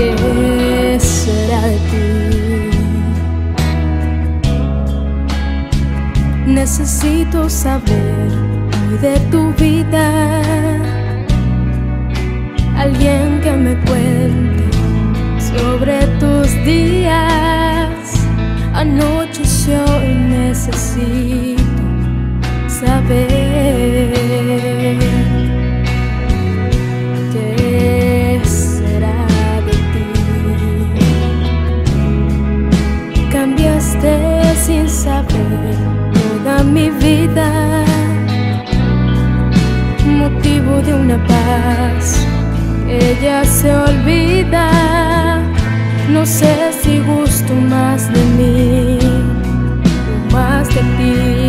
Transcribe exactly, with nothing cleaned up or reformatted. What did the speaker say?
¿Qué será de ti? Necesito saber hoy de tu vida, alguien que me cuente sobre tus días. Anocheció y necesito saber qué será de ti. Cambiaste sin saber toda mi vida, motivo de una paz que ya se olvida. No sé si gusto más de mí o más de ti.